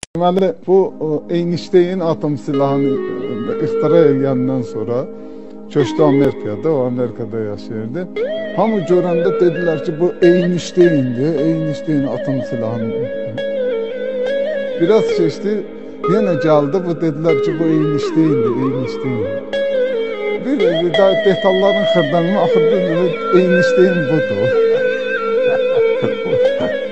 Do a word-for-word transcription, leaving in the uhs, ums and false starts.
Deməli, bu Einstein atom silahını ixtira edəndən sonra köçdü Amerikada, o Amerikada yaşayırdı. Hamı görəndə dedilər ki, bu Einstein'dir, Einstein atom silahını. Biraz keçdi, yenə gəldi, bu dedilər ki, bu Einstein'dir, Einstein. Bir, bir daha detalların xırdanını axırdı, Einstein budur.